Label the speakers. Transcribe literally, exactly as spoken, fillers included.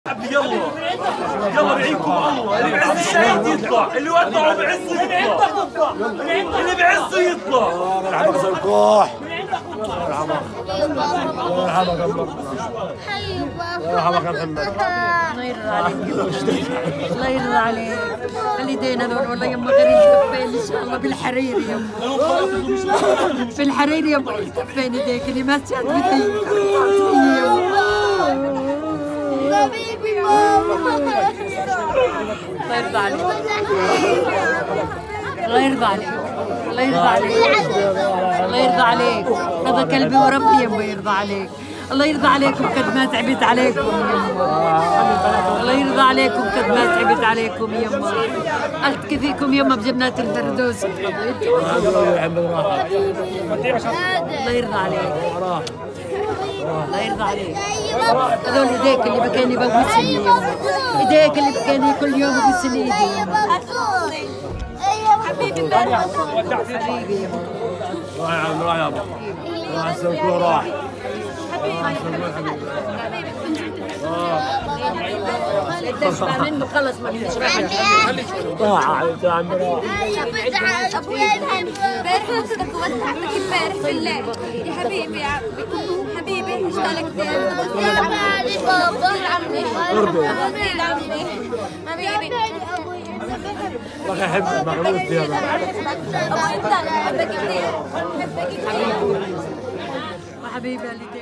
Speaker 1: يلا يلا بعينكم الله، اللي بعز الشهيد يطلع، اللي ودعوا بعزه يطلع، اللي بعزه يطلع.
Speaker 2: مرحبا صلكوح، مرحبا مرحبا قمر، مرحبا يا محمد.
Speaker 3: الله يرضى عليك، الله يرضى عليك. اليدين هذول والله يما غير يدفين ان شاء الله بالحرير يما، في الحرير يما يدفين يديك اللي ما تشد يديك. حبيبي ماما الله يرضى عليك، الله يرضى عليك، الله يرضى عليك، الله يرضى عليك. هذا كلبي وربي يما يرضى عليك. الله يرضى عليكم قد ما تعبت عليكم يما، الله يرضى عليكم قد ما تعبت عليكم يما. التقي فيكم يما بجنات الفردوس. الله يرضى عليك، الله يرضى عليك. هذول ايديك اللي بكاني بوسني يما، ايديك اللي بكاني كل يوم بوسني ايدي يما. حبيبي حبيبي يما،
Speaker 2: راح يا عم، راح يابا، راح السلكوح راح.
Speaker 3: تشبع منه خلص ما تشبعش.
Speaker 2: راح يا عم راح.
Speaker 4: ابويا امبارح مصطفى ودعتك امبارح بالله يا حبيبي يا عمي، حبيبي اشتغلك كثير. يا عمي بابا عمي عمي عمي حبيبي
Speaker 2: راح يحبك مغلوط يا بابا.
Speaker 4: ابوي انت بحبك كثير، بحبك كثير
Speaker 3: حبيبي اللي